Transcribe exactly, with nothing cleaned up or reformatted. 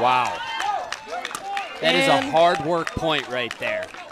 Wow. That and is a hard work point right there.